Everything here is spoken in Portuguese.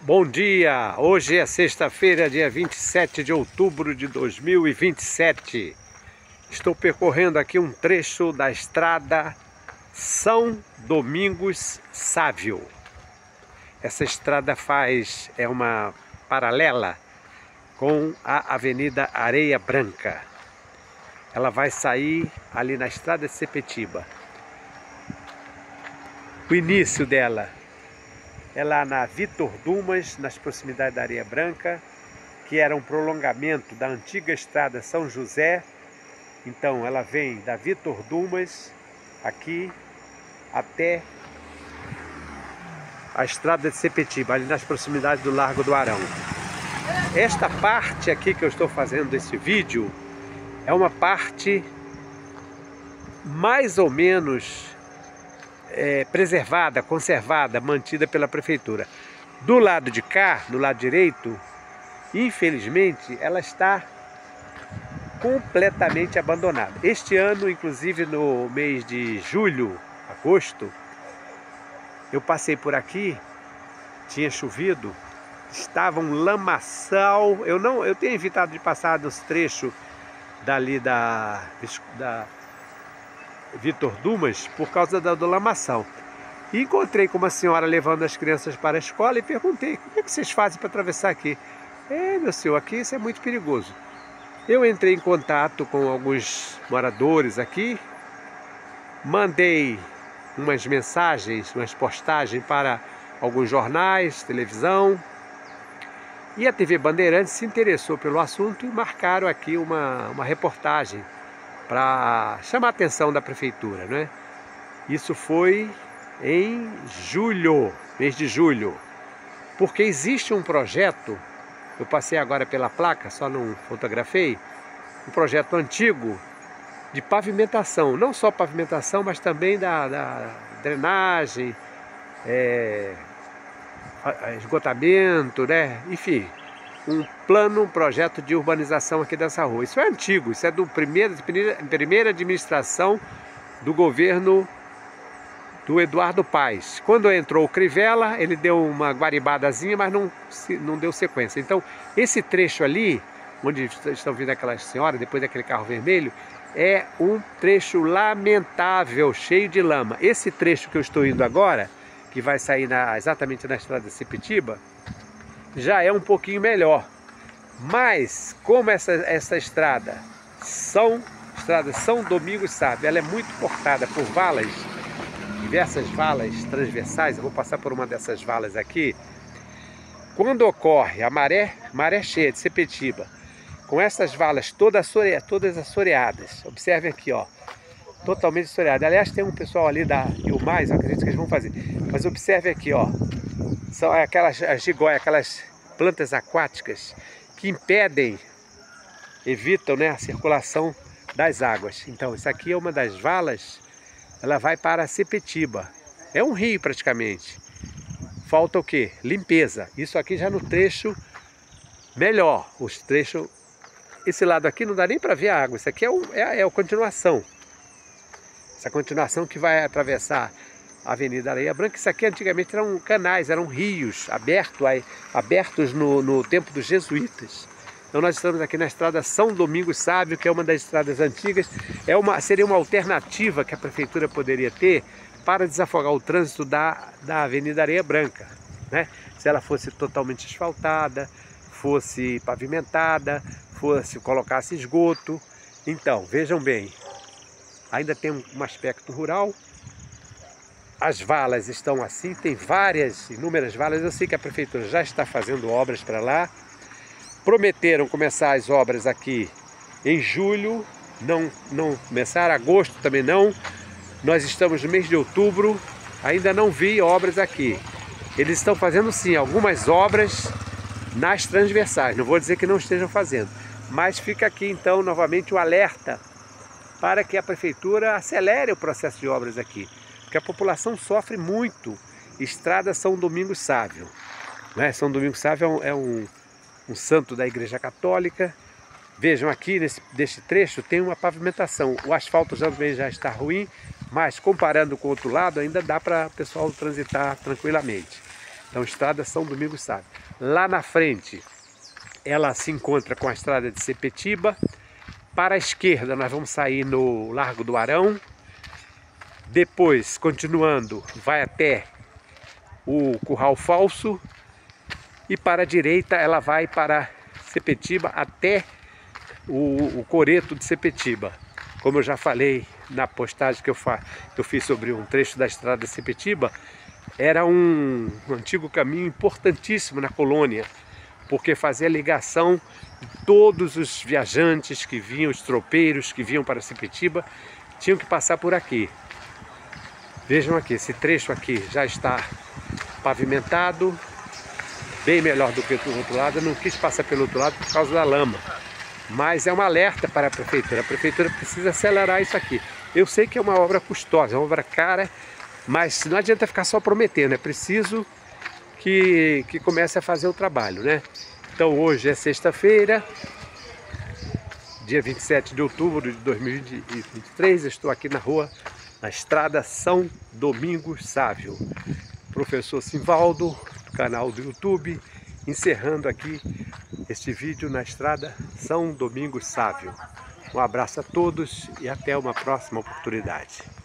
Bom dia! Hoje é sexta-feira, dia 27 de outubro de 2027. Estou percorrendo aqui um trecho da estrada São Domingos Sávio. Essa estrada é uma paralela com a Avenida Areia Branca. Ela vai sair ali na estrada de Sepetiba. O início dela é lá na Vitor Dumas, nas proximidades da Areia Branca, que era um prolongamento da antiga estrada São José. Então ela vem da Vitor Dumas aqui até a estrada de Sepetiba, ali nas proximidades do Largo do Arão. Esta parte aqui que eu estou fazendo desse vídeo é uma parte mais ou menos preservada, conservada, mantida pela prefeitura. Do lado de cá, no lado direito, infelizmente, ela está completamente abandonada. Este ano, inclusive no mês de julho, agosto, eu passei por aqui, tinha chovido, estava um lamaçal. Eu tenho evitado de passar nos trechos dali da Vitor Dumas por causa do lamaçal. E encontrei com uma senhora levando as crianças para a escola e perguntei: como é que vocês fazem para atravessar aqui? Meu senhor, aqui isso é muito perigoso. Eu entrei em contato com alguns moradores aqui, mandei umas mensagens, umas postagens para alguns jornais, televisão, e a TV Bandeirantes se interessou pelo assunto e marcaram aqui uma reportagem para chamar a atenção da prefeitura, né? Isso foi em julho, mês de julho, porque existe um projeto, eu passei agora pela placa, só não fotografei, um projeto antigo de pavimentação, não só pavimentação, mas também da drenagem, esgotamento, né? Enfim, um projeto de urbanização aqui dessa rua. Isso é antigo, isso é da primeira administração do governo do Eduardo Paes. Quando entrou o Crivella, ele deu uma guaribadazinha, mas não deu sequência. Então, esse trecho ali, onde estão vindo aquelas senhoras, depois daquele carro vermelho, é um trecho lamentável, cheio de lama. Esse trecho que eu estou indo agora, que vai sair exatamente na estrada de Sepetiba, já é um pouquinho melhor. Mas como essa estrada São Domingos Sávio, ela é muito cortada por valas, diversas valas transversais. Eu vou passar por uma dessas valas aqui. Quando ocorre a maré cheia de Sepetiba, com essas valas todas assoreadas, observe aqui, ó, totalmente assoreadas. Aliás, tem um pessoal ali da Rio Mais, eu acredito que eles vão fazer, mas observe aqui, ó, são aquelas jiboias, aquelas plantas aquáticas que evitam, né, a circulação das águas. Então, isso aqui é uma das valas, ela vai para Sepetiba. É um rio praticamente. Falta o quê? Limpeza. Isso aqui já no trecho melhor. Os trechos, esse lado aqui não dá nem para ver a água. Isso aqui é a continuação. Essa continuação que vai atravessar a Avenida Areia Branca. Isso aqui antigamente eram canais, eram rios abertos no tempo dos jesuítas. Então nós estamos aqui na estrada São Domingos Sávio, que é uma das estradas antigas. Seria uma alternativa que a prefeitura poderia ter para desafogar o trânsito da Avenida Areia Branca, né? Se ela fosse totalmente asfaltada, fosse pavimentada, colocasse esgoto. Então, vejam bem, ainda tem um aspecto rural. As valas estão assim, tem inúmeras valas. Eu sei que a prefeitura já está fazendo obras para lá. Prometeram começar as obras aqui em julho, não começaram, agosto também não. Nós estamos no mês de outubro, ainda não vi obras aqui. Eles estão fazendo sim algumas obras nas transversais, não vou dizer que não estejam fazendo, mas fica aqui então novamente o alerta para que a prefeitura acelere o processo de obras aqui, porque a população sofre muito. Estrada São Domingos Sávio, né? São Domingos Sávio é um santo da Igreja Católica. Vejam aqui, neste trecho tem uma pavimentação. O asfalto também já está ruim, mas comparando com o outro lado ainda dá para o pessoal transitar tranquilamente. Então, estrada São Domingos Sávio. Lá na frente, ela se encontra com a estrada de Sepetiba. Para a esquerda, nós vamos sair no Largo do Arão. Depois, continuando, vai até o Curral Falso. E para a direita, ela vai para Sepetiba até o Coreto de Sepetiba. Como eu já falei na postagem que eu fiz sobre um trecho da estrada de Sepetiba, era um antigo caminho importantíssimo na colônia, porque fazia ligação de todos os viajantes que vinham, os tropeiros que vinham para Sepetiba, tinham que passar por aqui. Vejam aqui, esse trecho aqui já está pavimentado, bem melhor do que do outro lado. Eu não quis passar pelo outro lado por causa da lama, mas é um alerta para a prefeitura precisa acelerar isso aqui. Eu sei que é uma obra custosa, é uma obra cara, mas não adianta ficar só prometendo, é preciso que comece a fazer o trabalho, né? Então hoje é sexta-feira, dia 27 de outubro de 2023, eu estou aqui na estrada São Domingos Sávio. Professor Simvaldo, do canal do YouTube, encerrando aqui este vídeo na estrada São Domingos Sávio. Um abraço a todos e até uma próxima oportunidade.